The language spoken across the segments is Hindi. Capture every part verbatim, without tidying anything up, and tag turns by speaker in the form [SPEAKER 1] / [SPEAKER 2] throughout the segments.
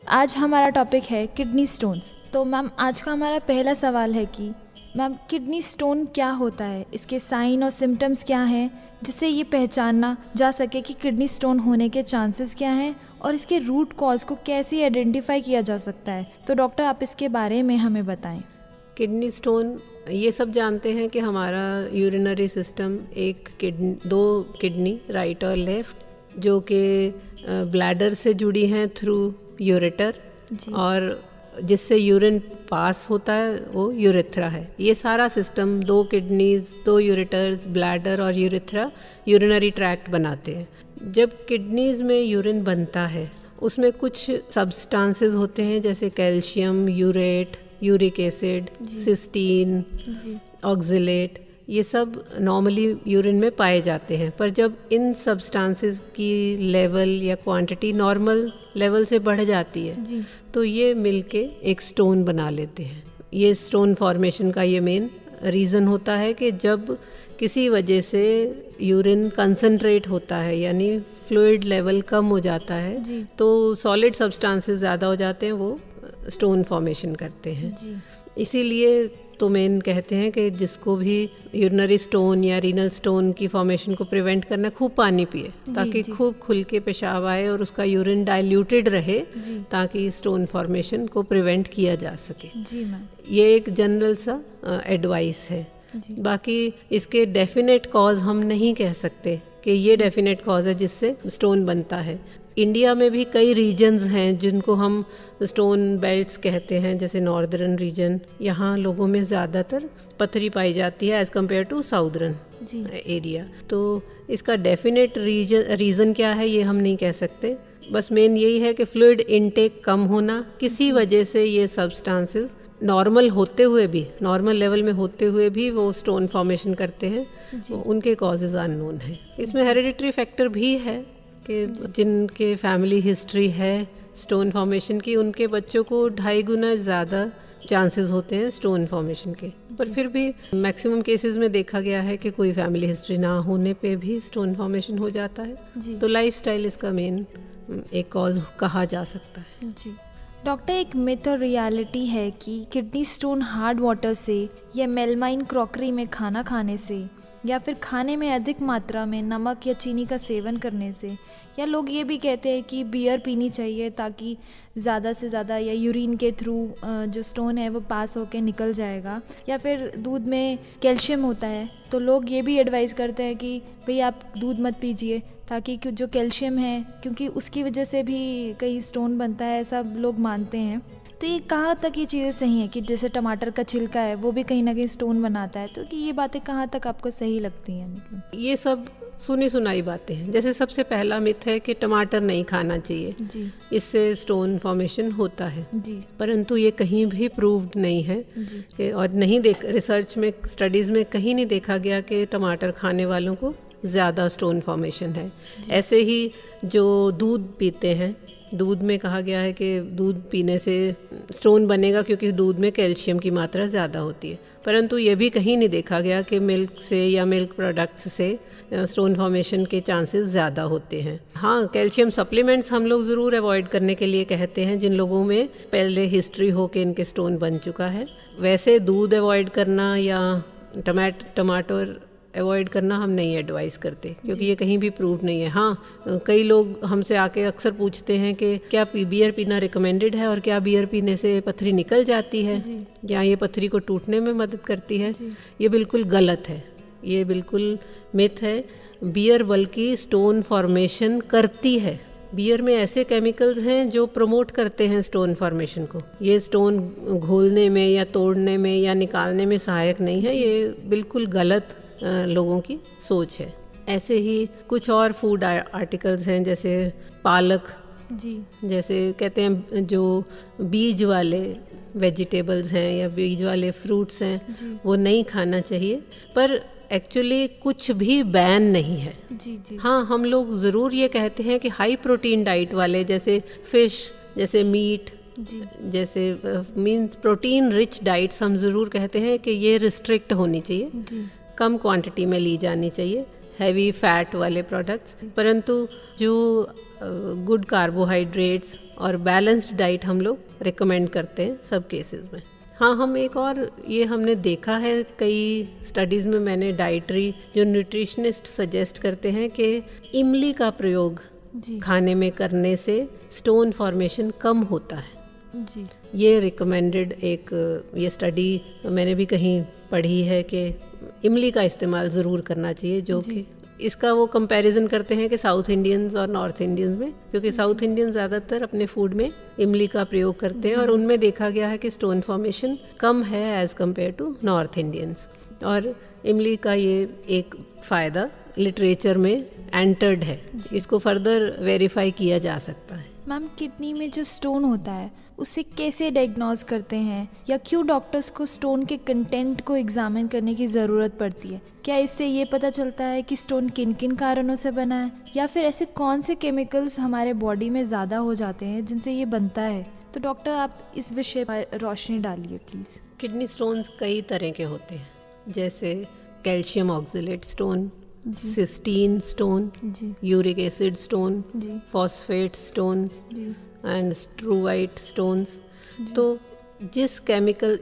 [SPEAKER 1] आज हमारा टॉपिक है किडनी स्टोन्स। तो मैम आज का हमारा पहला सवाल है कि मैम किडनी स्टोन क्या होता है, इसके साइन और सिम्टम्स क्या हैं जिससे ये पहचानना जा सके कि किडनी स्टोन होने के चांसेस क्या हैं और इसके रूट कॉज को कैसे आइडेंटिफाई किया जा सकता है। तो डॉक्टर आप इसके बारे में हमें बताएं।
[SPEAKER 2] किडनी स्टोन, ये सब जानते हैं कि हमारा यूरिनरी सिस्टम एक किडनी दो किडनी राइट और लेफ्ट जो कि ब्लैडर से जुड़ी हैं थ्रू यूरेटर और जिससे यूरिन पास होता है वो यूरेथ्रा है। ये सारा सिस्टम दो किडनीज, दो यूरेटर्स, ब्लैडर और यूरेथ्रा यूरिनरी ट्रैक्ट बनाते हैं। जब किडनीज में यूरिन बनता है उसमें कुछ सब्सटेंसेस होते हैं जैसे calcium, urate, uric acid, cystine, oxalate, ये सब नॉर्मली यूरिन में पाए जाते हैं। पर जब इन सब्सटेंसेस की लेवल या क्वांटिटी नॉर्मल लेवल से बढ़ जाती है तो ये मिलके एक स्टोन बना लेते हैं। ये स्टोन फॉर्मेशन का ये मेन रीज़न होता है कि जब किसी वजह से यूरिन कंसंट्रेट होता है यानी फ्लूइड लेवल कम हो जाता है तो सॉलिड सब्सटेंसेस ज़्यादा हो जाते हैं, वो स्टोन फॉर्मेशन करते हैं। इसीलिए तो मेन कहते हैं कि जिसको भी यूरिनरी स्टोन या रीनल स्टोन की फॉर्मेशन को प्रिवेंट करना, खूब पानी पिए ताकि खूब खुल के पेशाब आए और उसका यूरिन डाइल्यूटेड रहे ताकि स्टोन फॉर्मेशन को प्रिवेंट किया जा सके। जी मैम, ये एक जनरल सा एडवाइस है। बाकी इसके डेफिनेट कॉज हम नहीं कह सकते कि ये डेफिनेट कॉज है जिससे स्टोन बनता है। इंडिया में भी कई रीजन्स हैं जिनको हम स्टोन बेल्ट्स कहते हैं, जैसे नॉर्दर्न रीजन, यहाँ लोगों में ज़्यादातर पथरी पाई जाती है as compare to southern area. तो इसका डेफिनेट रीजन रीज़न क्या है ये हम नहीं कह सकते, बस मेन यही है कि फ्लूइड इनटेक कम होना, किसी वजह से ये सब्सटेंसेस नॉर्मल होते हुए भी, नॉर्मल लेवल में होते हुए भी वो स्टोन फॉर्मेशन करते हैं, तो उनके कॉजेज़ अननोन हैं। इसमें हेरिडिटरी फैक्टर भी है कि जिनके फैमिली हिस्ट्री है स्टोन फॉर्मेशन की, उनके बच्चों को ढाई गुना ज़्यादा चांसेस होते हैं स्टोन फॉर्मेशन के। पर फिर भी मैक्सिमम केसेस में देखा गया है कि कोई फैमिली हिस्ट्री ना होने पे भी स्टोन फॉर्मेशन हो जाता है। तो लाइफस्टाइल इसका मेन एक कॉज कहा जा सकता है।
[SPEAKER 1] जी डॉक्टर, एक मिथ और रियलिटी है कि किडनी स्टोन हार्ड वाटर से या मेलमाइन क्रॉकरी में खाना खाने से या फिर खाने में अधिक मात्रा में नमक या चीनी का सेवन करने से, या लोग ये भी कहते हैं कि बियर पीनी चाहिए ताकि ज़्यादा से ज़्यादा या यूरिन के थ्रू जो स्टोन है वो पास होके निकल जाएगा, या फिर दूध में कैल्शियम होता है तो लोग ये भी एडवाइस करते हैं कि भाई आप दूध मत पीजिए ताकि जो कैल्शियम है क्योंकि उसकी वजह से भी कई स्टोन बनता है, ऐसा लोग मानते हैं। तो ये कहाँ तक ये चीज़ें सही हैं कि जैसे टमाटर का छिलका है वो भी कहीं ना कहीं स्टोन बनाता है, तो कि ये बातें कहाँ तक आपको सही लगती हैं? मतलब
[SPEAKER 2] ये सब सुनी सुनाई बातें हैं। जैसे सबसे पहला मिथ है कि टमाटर नहीं खाना चाहिए जी, इससे स्टोन फॉर्मेशन होता है जी, परंतु ये कहीं भी प्रूव्ड नहीं है जी। और नहीं देख रिसर्च में, स्टडीज़ में कहीं नहीं देखा गया कि टमाटर खाने वालों को ज़्यादा स्टोन फॉर्मेशन है। ऐसे ही जो दूध पीते हैं, दूध में कहा गया है कि दूध पीने से स्टोन बनेगा क्योंकि दूध में कैल्शियम की मात्रा ज़्यादा होती है, परंतु ये भी कहीं नहीं देखा गया कि मिल्क से या मिल्क प्रोडक्ट्स से स्टोन फॉर्मेशन के चांसेस ज़्यादा होते हैं। हाँ, कैल्शियम सप्लीमेंट्स हम लोग ज़रूर अवॉइड करने के लिए कहते हैं जिन लोगों में पहले हिस्ट्री हो के इनके स्टोन बन चुका है। वैसे दूध अवॉइड करना या टमाट टमाटर अवॉइड करना हम नहीं एडवाइस करते क्योंकि ये कहीं भी प्रूव नहीं है। हाँ, कई लोग हमसे आके अक्सर पूछते हैं कि क्या बियर पीना रिकमेंडेड है और क्या बियर पीने से पथरी निकल जाती है या ये पथरी को टूटने में मदद करती है। ये बिल्कुल गलत है, ये बिल्कुल मिथ है। बियर बल्कि स्टोन फॉर्मेशन करती है। बियर में ऐसे केमिकल्स हैं जो प्रमोट करते हैं स्टोन फॉर्मेशन को। ये स्टोन घोलने में या तोड़ने में या निकालने में सहायक नहीं है। ये बिल्कुल गलत लोगों की सोच है। ऐसे ही कुछ और फूड आर्टिकल्स हैं जैसे पालक जी, जैसे कहते हैं जो बीज वाले वेजिटेबल्स हैं या बीज वाले फ्रूट्स हैं वो नहीं खाना चाहिए, पर एक्चुअली कुछ भी बैन नहीं है जी जी। हाँ, हम लोग ज़रूर ये कहते हैं कि हाई प्रोटीन डाइट वाले जैसे फिश, जैसे मीट जी, जैसे मींस प्रोटीन रिच डाइट्स हम ज़रूर कहते हैं कि ये रिस्ट्रिक्ट होनी चाहिए जी, कम क्वांटिटी में ली जानी चाहिए। हैवी फैट वाले प्रोडक्ट्स, परंतु जो गुड कार्बोहाइड्रेट्स और बैलेंस्ड डाइट हम लोग रिकमेंड करते हैं सब केसेस में। हाँ, हम एक और ये हमने देखा है कई स्टडीज़ में, मैंने डाइटरी जो न्यूट्रिशनिस्ट सजेस्ट करते हैं कि इमली का प्रयोग जी। खाने में करने से स्टोन फॉर्मेशन कम होता है जी। ये रिकमेंडेड एक ये स्टडी मैंने भी कहीं पढ़ी है कि इमली का इस्तेमाल ज़रूर करना चाहिए, जो कि इसका वो कंपैरिजन करते हैं कि साउथ इंडियंस और नॉर्थ इंडियंस में, क्योंकि साउथ इंडियंस ज़्यादातर अपने फूड में इमली का प्रयोग करते हैं और उनमें देखा गया है कि स्टोन फॉर्मेशन कम है as compare to north Indians. और इमली का ये एक फ़ायदा लिटरेचर में एंटर्ड है, इसको फर्दर वेरीफाई किया जा सकता है।
[SPEAKER 1] मैम, किडनी में जो स्टोन होता है उसे कैसे डायग्नोज करते हैं, या क्यों डॉक्टर्स को स्टोन के कंटेंट को एग्जामिन करने की ज़रूरत पड़ती है? क्या इससे ये पता चलता है कि स्टोन किन किन कारणों से बना है, या फिर ऐसे कौन से केमिकल्स हमारे बॉडी में ज़्यादा हो जाते हैं जिनसे ये बनता है? तो डॉक्टर, आप इस विषय पर रोशनी डालिए प्लीज़।
[SPEAKER 2] किडनी स्टोन्स कई तरह के होते हैं, जैसे calcium oxalate stone, cystine stone, uric acid stone, phosphate stones and struvite stones. तो जिस केमिकल,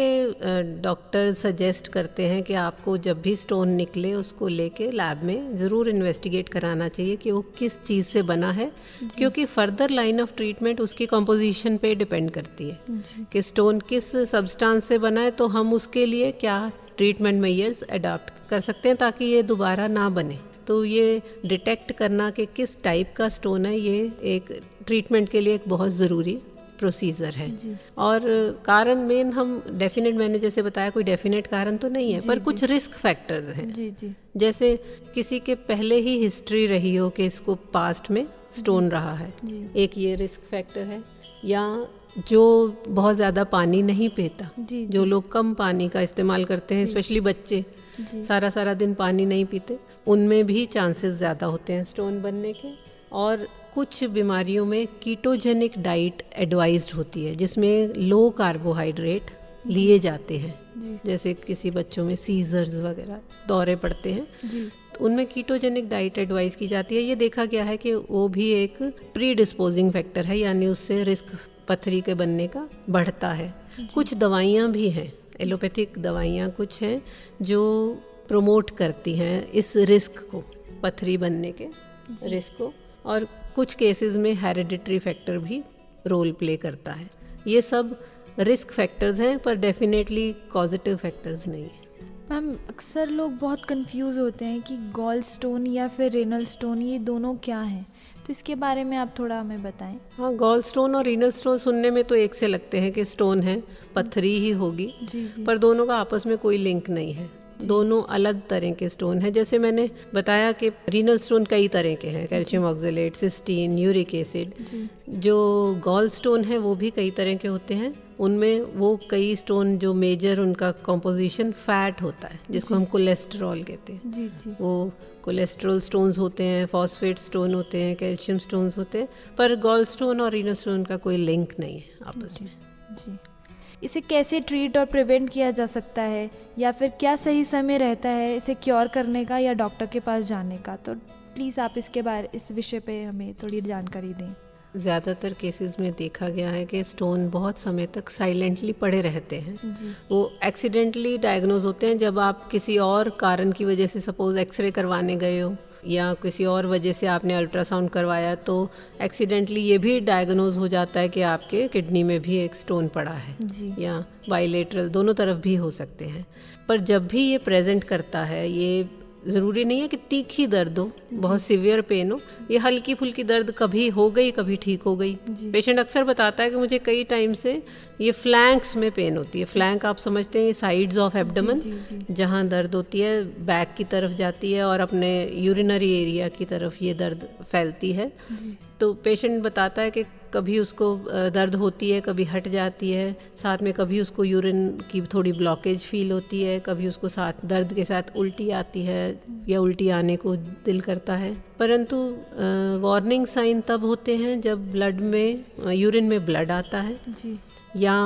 [SPEAKER 2] इसीलिए डॉक्टर सजेस्ट करते हैं कि आपको जब भी स्टोन निकले उसको लेके लैब में ज़रूर इन्वेस्टिगेट कराना चाहिए कि वो किस चीज़ से बना है, क्योंकि फर्दर लाइन ऑफ ट्रीटमेंट उसकी कंपोजिशन पे डिपेंड करती है कि स्टोन किस सब्सटेंस से बना है, तो हम उसके लिए क्या ट्रीटमेंट मेजर्स अडॉप्ट कर सकते हैं ताकि ये दोबारा ना बने। तो ये डिटेक्ट करना कि किस टाइप का स्टोन है, ये एक ट्रीटमेंट के लिए एक बहुत ज़रूरी प्रोसीजर है। और कारण मेन हम डेफिनेट, मैंने जैसे बताया कोई डेफिनेट कारण तो नहीं है, पर कुछ रिस्क फैक्टर्स हैं जी, जी। जैसे किसी के पहले ही हिस्ट्री रही हो कि इसको पास्ट में स्टोन रहा है, एक ये रिस्क फैक्टर है, या जो बहुत ज़्यादा पानी नहीं पीता, जो लोग कम पानी का इस्तेमाल करते हैं, स्पेशली बच्चे सारा सारा दिन पानी नहीं पीते, उनमें भी चांसेस ज़्यादा होते हैं स्टोन बनने के। और कुछ बीमारियों में कीटोजेनिक डाइट एडवाइज्ड होती है जिसमें लो कार्बोहाइड्रेट लिए जाते हैं, जैसे किसी बच्चों में सीजर्स वगैरह दौरे पड़ते हैं, तो उनमें कीटोजेनिक डाइट एडवाइस की जाती है। ये देखा गया है कि वो भी एक प्री डिस्पोजिंग फैक्टर है, यानी उससे रिस्क पथरी के बनने का बढ़ता है। कुछ दवाइयाँ भी हैं, एलोपैथिक दवाइयाँ कुछ हैं जो प्रोमोट करती हैं इस रिस्क को, पथरी बनने के रिस्क को, और कुछ केसेस में हेरिडिटरी फैक्टर भी रोल प्ले करता है। ये सब रिस्क फैक्टर्स हैं, पर डेफिनेटली पॉजिटिव फैक्टर्स नहीं है।
[SPEAKER 1] मैम, अक्सर लोग बहुत कंफ्यूज होते हैं कि गॉल स्टोन या फिर रेनल स्टोन, ये दोनों क्या हैं, तो इसके बारे में आप थोड़ा हमें बताएं।
[SPEAKER 2] हाँ, गॉल स्टोन और रीनल स्टोन सुनने में तो एक से लगते हैं कि स्टोन है, पथरी ही होगी, जी, जी। पर दोनों का आपस में कोई लिंक नहीं है, दोनों अलग तरह के स्टोन हैं। जैसे मैंने बताया कि रीनल स्टोन कई तरह के हैं, calcium oxalate, cystine, uric acid. जो गॉल स्टोन है वो भी कई तरह के होते हैं, उनमें वो कई स्टोन जो मेजर उनका कॉम्पोजिशन फैट होता है, जिसको हम कोलेस्ट्रॉल कहते हैं, जी, जी। वो कोलेस्ट्रॉल स्टोन्स होते हैं, फॉस्फेट स्टोन होते हैं, कैल्शियम स्टोन्स होते हैं, पर गॉल स्टोन और रीनल स्टोन का कोई लिंक नहीं है आपस में।
[SPEAKER 1] जी। इसे कैसे ट्रीट और प्रिवेंट किया जा सकता है, या फिर क्या सही समय रहता है इसे क्योर करने का या डॉक्टर के पास जाने का? तो प्लीज़ आप इसके बारे इस विषय पे हमें थोड़ी जानकारी दें।
[SPEAKER 2] ज़्यादातर केसेस में देखा गया है कि स्टोन बहुत समय तक साइलेंटली पड़े रहते हैं, वो एक्सीडेंटली डायग्नोज होते हैं जब आप किसी और कारण की वजह से, सपोज एक्सरे करवाने गए हो या किसी और वजह से आपने अल्ट्रासाउंड करवाया, तो एक्सीडेंटली ये भी डायग्नोज हो जाता है कि आपके किडनी में भी एक स्टोन पड़ा है, या बाइलेटरल, दोनों तरफ भी हो सकते हैं। पर जब भी ये प्रेजेंट करता है, ये ज़रूरी नहीं है कि तीखी दर्द हो, बहुत सीवियर पेन हो, ये हल्की फुल्की दर्द कभी हो गई कभी ठीक हो गई। पेशेंट अक्सर बताता है कि मुझे कई टाइम से ये फ्लैंक्स में पेन होती है। फ्लैंक आप समझते हैं, ये साइड्स ऑफ एब्डोमेन, जहाँ दर्द होती है, बैक की तरफ जाती है और अपने यूरिनरी एरिया की तरफ ये दर्द फैलती है। तो पेशेंट बताता है कि कभी उसको दर्द होती है, कभी हट जाती है, साथ में कभी उसको यूरिन की थोड़ी ब्लॉकेज फील होती है, कभी उसको साथ दर्द के साथ उल्टी आती है या उल्टी आने को दिल करता है। परंतु वार्निंग साइन तब होते हैं जब ब्लड में, यूरिन में ब्लड आता है, जी। या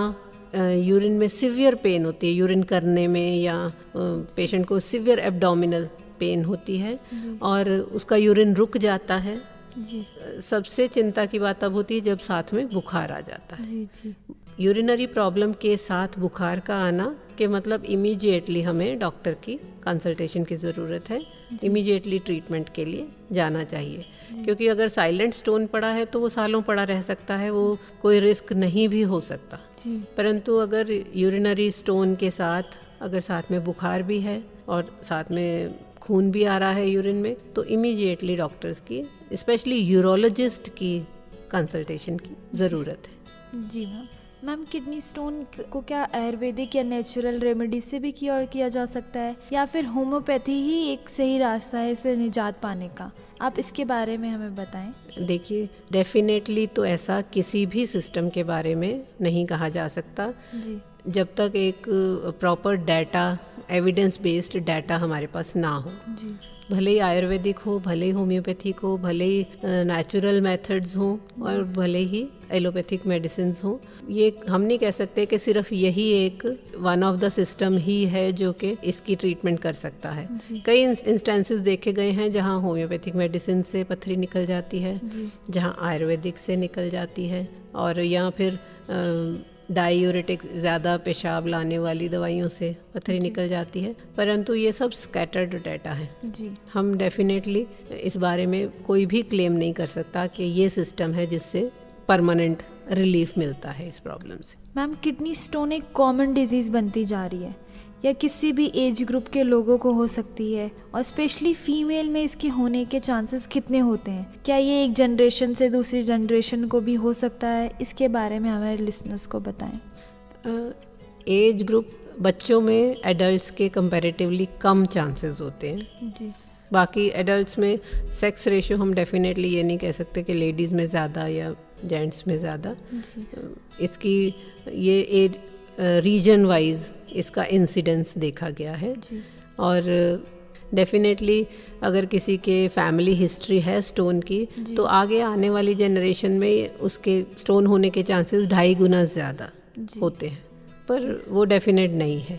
[SPEAKER 2] यूरिन में सिवियर पेन होती है यूरिन करने में, या पेशेंट को सिवियर एब्डोमिनल पेन होती है और उसका यूरिन रुक जाता है
[SPEAKER 1] जी।
[SPEAKER 2] सबसे चिंता की बात तब होती है जब साथ में बुखार आ जाता है।
[SPEAKER 1] जी जी।
[SPEAKER 2] यूरिनरी प्रॉब्लम के साथ बुखार का आना के मतलब इमीडिएटली हमें डॉक्टर की कंसल्टेशन की ज़रूरत है, इमीडिएटली ट्रीटमेंट के लिए जाना चाहिए, क्योंकि अगर साइलेंट स्टोन पड़ा है तो वो सालों पड़ा रह सकता है, वो कोई रिस्क नहीं भी हो सकता। परंतु अगर यूरिनरी स्टोन के साथ अगर साथ में बुखार भी है और साथ में खून भी आ रहा है यूरिन में, तो इमीडिएटली डॉक्टर्स की, स्पेशली यूरोलॉजिस्ट की कंसल्टेशन की ज़रूरत है।
[SPEAKER 1] जी मैम। मैम किडनी स्टोन को क्या आयुर्वेदिक या नेचुरल रेमेडी से भी क्योर किया जा सकता है, या फिर होम्योपैथी ही एक सही रास्ता है इससे निजात पाने का? आप इसके बारे में हमें बताएं।
[SPEAKER 2] देखिए, डेफिनेटली तो ऐसा किसी भी सिस्टम के बारे में नहीं कहा जा सकता
[SPEAKER 1] जी। जब
[SPEAKER 2] जब तक एक proper data, evidence based data हमारे पास ना हो।
[SPEAKER 1] जी।
[SPEAKER 2] भले ही आयुर्वेदिक हो, भले ही होम्योपैथिक हो, भले ही नेचुरल मेथड्स हों और भले ही एलोपैथिक मेडिसिन हों, ये हम नहीं कह सकते कि सिर्फ यही एक वन ऑफ द सिस्टम ही है जो कि इसकी ट्रीटमेंट कर सकता है। कई इंस्टेंसेस देखे गए हैं जहाँ होम्योपैथिक मेडिसिन से पथरी निकल जाती है, जहाँ आयुर्वेदिक से निकल जाती है, और या फिर डायूरेटिक ज़्यादा पेशाब लाने वाली दवाइयों से पथरी निकल जाती है। परंतु ये सब स्कैटर्ड डाटा है जी। हम डेफिनेटली इस बारे में कोई भी क्लेम नहीं कर सकता कि ये सिस्टम है जिससे परमानेंट रिलीफ मिलता है इस प्रॉब्लम से।
[SPEAKER 1] मैम किडनी स्टोन एक कॉमन डिजीज़ बनती जा रही है, या किसी भी एज ग्रुप के लोगों को हो सकती है, और स्पेशली फीमेल में इसके होने के चांसेस कितने होते हैं? क्या ये एक जनरेशन से दूसरी जनरेशन को भी हो सकता है? इसके बारे में हमारे लिसनर्स को बताएं।
[SPEAKER 2] एज ग्रुप बच्चों में एडल्ट्स के कंपैरेटिवली कम चांसेस होते हैं जी। बाकी एडल्ट्स में सेक्स रेशियो हम डेफिनेटली ये नहीं कह सकते कि लेडीज़ में ज़्यादा या जेंट्स में ज़्यादा। इसकी ये एज रीजन वाइज इसका इंसिडेंस देखा गया है जी। और डेफिनेटली अगर किसी के फैमिली हिस्ट्री है स्टोन की, तो आगे आने वाली जनरेशन में उसके स्टोन होने के चांसेस ढाई गुना ज़्यादा होते हैं, पर वो डेफिनेट नहीं है।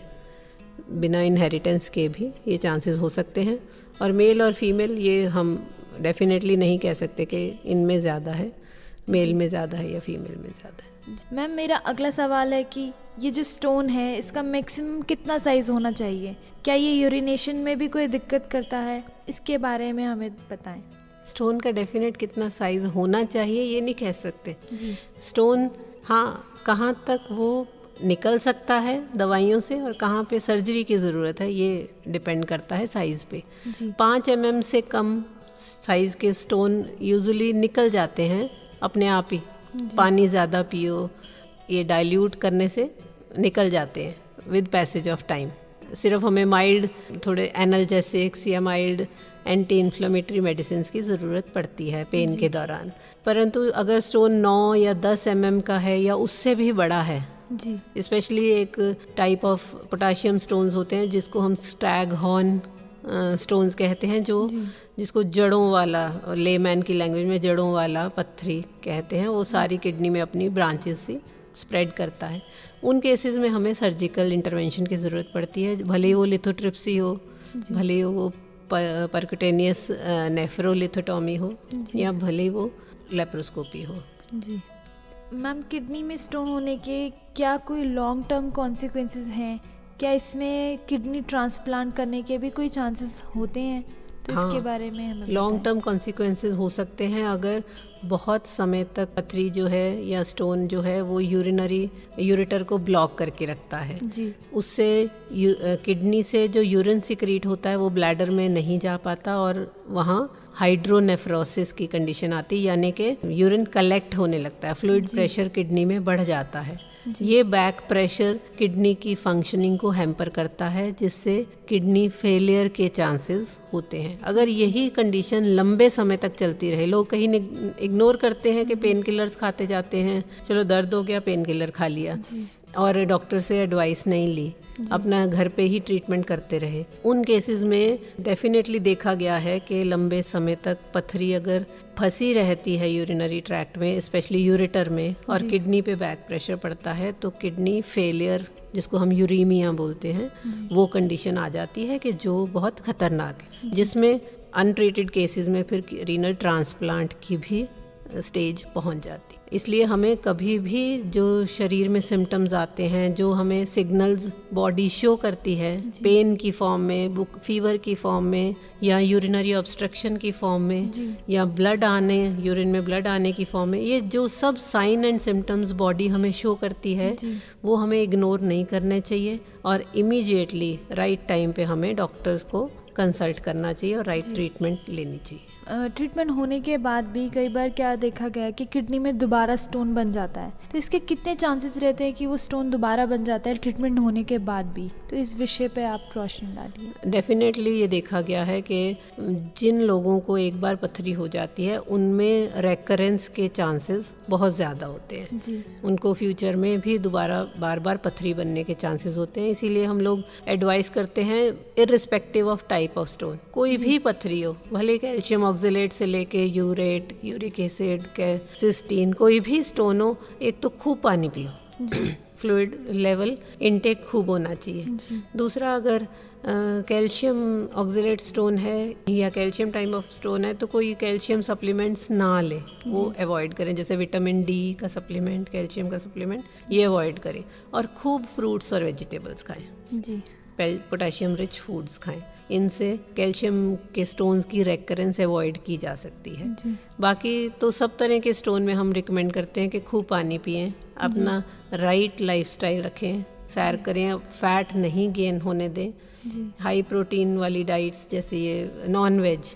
[SPEAKER 2] बिना इनहेरिटेंस के भी ये चांसेस हो सकते हैं, और मेल और फीमेल ये हम डेफिनेटली नहीं कह सकते कि इनमें ज़्यादा है, मेल में ज़्यादा है या फीमेल में ज़्यादा है।
[SPEAKER 1] मैम मेरा अगला सवाल है कि ये जो स्टोन है इसका मैक्सिमम कितना साइज़ होना चाहिए? क्या ये यूरिनेशन में भी कोई दिक्कत करता है? इसके बारे में हमें बताएं।
[SPEAKER 2] स्टोन का डेफिनेट कितना साइज़ होना चाहिए ये नहीं कह सकते
[SPEAKER 1] जी। स्टोन
[SPEAKER 2] हाँ, कहाँ तक वो निकल सकता है दवाइयों से और कहाँ पे सर्जरी की ज़रूरत है, ये डिपेंड करता है साइज़ पे। पाँच एम एम से कम साइज़ के स्टोन यूजुअली निकल जाते हैं अपने आप ही। पानी ज़्यादा पियो, ये डाइल्यूट करने से निकल जाते हैं विद पैसेज ऑफ टाइम। सिर्फ हमें माइल्ड थोड़े एनाल्जेसिक्स या माइल्ड एंटी इन्फ्लेमेटरी मेडिसिन की ज़रूरत पड़ती है पेन के दौरान। परंतु अगर स्टोन नौ या दस एम एम का है या उससे भी बड़ा है जी, स्पेशली एक टाइप ऑफ पोटाशियम स्टोन्स होते हैं जिसको हम स्टैग हॉर्न स्टोन्स कहते हैं, जो जिसको जड़ों वाला, लेमैन की लैंग्वेज में जड़ों वाला पत्थरी कहते हैं, वो सारी किडनी में अपनी ब्रांचेस से स्प्रेड करता है। उन केसेस में हमें सर्जिकल इंटरवेंशन की ज़रूरत पड़ती है, भले ही वो लिथोट्रिप्सी हो, भले ही वो परक्यूटेनियस नेफ्रोलिथोटॉमी हो, या भले ही वो लेप्रोस्कोपी हो
[SPEAKER 1] जी। मैम किडनी में स्टोन होने के क्या कोई लॉन्ग टर्म कॉन्सिक्वेंसेस हैं? क्या इसमें किडनी ट्रांसप्लांट करने के भी कोई चांसेस होते हैं? तो हाँ, इसके बारे में हमें
[SPEAKER 2] लॉन्ग टर्म कॉन्सिक्वेंसेस हो सकते हैं अगर बहुत समय तक पथरी जो है या स्टोन जो है वो यूरिनरी यूरेटर को ब्लॉक करके रखता है जी। उससे किडनी से जो यूरिन सिक्रीट होता है वो ब्लैडर में नहीं जा पाता और वहाँ हाइड्रोनेफ्रोसिस की कंडीशन आती है, यानी कि यूरिन कलेक्ट होने लगता है, फ्लूइड प्रेशर किडनी में बढ़ जाता है। ये बैक प्रेशर किडनी की फंक्शनिंग को हैम्पर करता है, जिससे किडनी फेलियर के चांसेस होते हैं। अगर यही कंडीशन लंबे समय तक चलती रहे, लोग कहीं इग्नोर करते हैं कि पेन किलर्स खाते जाते हैं, चलो दर्द हो गया पेन किलर खा लिया, और डॉक्टर से एडवाइस नहीं ली, अपना घर पे ही ट्रीटमेंट करते रहे, उन केसेस में डेफिनेटली देखा गया है कि लंबे समय तक पथरी अगर फंसी रहती है यूरिनरी ट्रैक्ट में, स्पेशली यूरेटर में, और किडनी पे बैक प्रेशर पड़ता है तो किडनी फेलियर, जिसको हम यूरीमिया बोलते हैं, वो कंडीशन आ जाती है कि जो बहुत खतरनाक है, जिसमें अनट्रीटेड केसेस में फिर रीनल ट्रांसप्लांट की भी स्टेज पहुंच जाती है। इसलिए हमें कभी भी जो शरीर में सिम्टम्स आते हैं, जो हमें सिग्नल्स बॉडी शो करती है पेन की फॉर्म में, बुक फीवर की फॉर्म में, या यूरिनरी ऑब्स्ट्रक्शन की फॉर्म में, या ब्लड आने, यूरिन में ब्लड आने की फॉर्म में, ये जो सब साइन एंड सिम्टम्स बॉडी हमें शो करती है वो हमें इग्नोर नहीं करने चाहिए और इमीडिएटली राइट टाइम पे हमें डॉक्टर्स को कंसल्ट करना चाहिए और राइट ट्रीटमेंट लेनी चाहिए।
[SPEAKER 1] ट्रीटमेंट uh, होने के बाद भी कई बार क्या देखा गया है कि किडनी में दोबारा स्टोन बन जाता है, तो इसके कितने चांसेस रहते हैं कि वो स्टोन दोबारा बन जाता है ट्रीटमेंट होने के बाद भी? तो इस विषय पे आप रोशनी डालिए।
[SPEAKER 2] डेफिनेटली ये देखा गया है कि जिन लोगों को एक बार पथरी हो जाती है उनमें रेकरेंस के चांसेस बहुत ज़्यादा होते हैं जी। उनको फ्यूचर में भी दोबारा बार बार पथरी बनने के चांसेस होते हैं। इसीलिए हम लोग एडवाइस करते हैं irrespective of type of stone, कोई भी पथरी हो, भले कैल्शियम ऑक्सलेट से लेके यूरेट, यूरिक एसिड, सिस्टीन, कोई भी स्टोन हो, एक तो खूब पानी पियो, फ्लूइड लेवल इनटेक खूब होना चाहिए। दूसरा, अगर कैल्शियम ऑक्सलेट स्टोन है या कैल्शियम टाइप ऑफ स्टोन है तो कोई कैल्शियम सप्लीमेंट्स ना ले, वो अवॉइड करें, जैसे विटामिन डी का सप्लीमेंट, कैल्शियम का सप्लीमेंट, ये अवॉइड करें। और खूब फ्रूट्स और वेजिटेबल्स खाएं जी, पोटेशियम रिच फूड्स खाएं, इनसे कैल्शियम के स्टोन्स की रेकरेंस अवॉइड की जा सकती है जी। बाकी तो सब तरह के स्टोन में हम रिकमेंड करते हैं कि खूब पानी पिएं, अपना राइट लाइफस्टाइल रखें, सैर करें, फैट नहीं गेन होने दें, हाई प्रोटीन वाली डाइट्स जैसे ये non veg,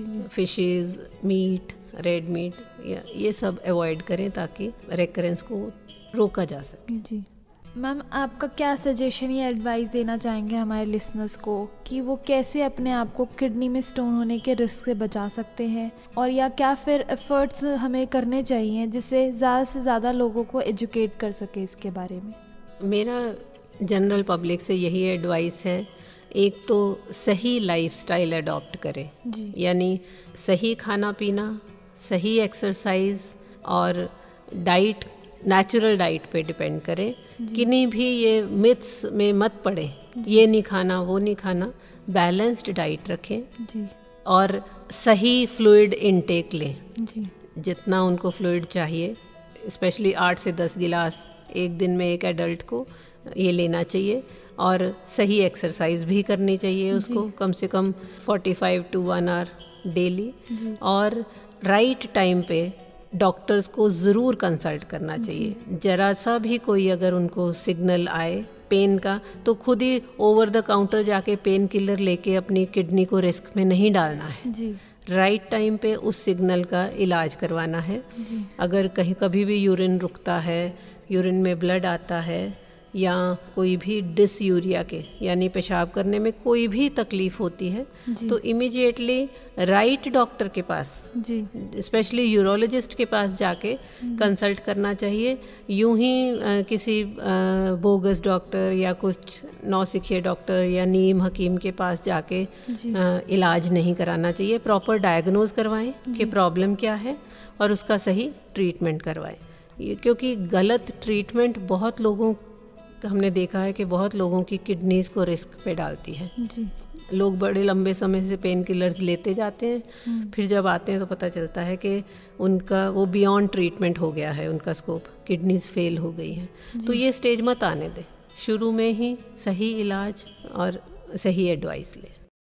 [SPEAKER 2] fishes, meat, red meat, ये सब अवॉइड करें ताकि रेकरेंस को रोका जा सके जी।
[SPEAKER 1] मैम, आपका क्या सजेशन या एडवाइस देना चाहेंगे हमारे लिसनर्स को कि वो कैसे अपने आप को किडनी में स्टोन होने के रिस्क से बचा सकते हैं, और या क्या फिर एफर्ट्स हमें करने चाहिए जिससे ज़्यादा से ज़्यादा लोगों को एजुकेट कर सके इसके बारे में?
[SPEAKER 2] मेरा जनरल पब्लिक से यही एडवाइस है, एक तो सही लाइफस्टाइल अडॉप्ट करें, यानी सही खाना पीना, सही एक्सरसाइज और डाइट, नेचुरल डाइट पे डिपेंड करें, किन्हीं भी ये मिथ्स में मत पड़े, ये नहीं खाना वो नहीं खाना, बैलेंस्ड डाइट रखें जी। और सही फ्लूइड इनटेक लें जी। जितना उनको फ्लूइड चाहिए, स्पेशली आठ से दस गिलास एक दिन में एक एडल्ट को ये लेना चाहिए, और सही एक्सरसाइज भी करनी चाहिए उसको, कम से कम पैंतालीस टू वन आवर डेली, और राइट टाइम पे डॉक्टर्स को ज़रूर कंसल्ट करना चाहिए। जरा सा भी कोई अगर उनको सिग्नल आए पेन का तो खुद ही ओवर द काउंटर जाके पेन किलर लेके अपनी किडनी को रिस्क में नहीं डालना है जी। राइट टाइम पे उस सिग्नल का इलाज करवाना है। अगर कहीं कभी भी यूरिन रुकता है, यूरिन में ब्लड आता है, या कोई भी डिसयूरिया के यानी पेशाब करने में कोई भी तकलीफ होती है तो इमीडिएटली राइट डॉक्टर के पास जी, स्पेशली यूरोलॉजिस्ट के पास जाके कंसल्ट करना चाहिए। यूं ही आ, किसी आ, बोगस डॉक्टर या कुछ नौसिखिए डॉक्टर या नीम हकीम के पास जाके आ, इलाज नहीं कराना चाहिए। प्रॉपर डायग्नोज करवाएं कि प्रॉब्लम क्या है और उसका सही ट्रीटमेंट करवाएं, क्योंकि गलत ट्रीटमेंट बहुत लोगों हमने देखा है कि बहुत लोगों की किडनीज को रिस्क पे डालती है जी। लोग बड़े लंबे समय से पेन किलर्स लेते जाते हैं, फिर जब आते हैं तो पता चलता है कि उनका वो बियॉन्ड ट्रीटमेंट हो गया है, उनका स्कोप, किडनीज फेल हो गई हैं। तो ये स्टेज मत आने दें, शुरू में ही सही इलाज और सही एडवाइस लें।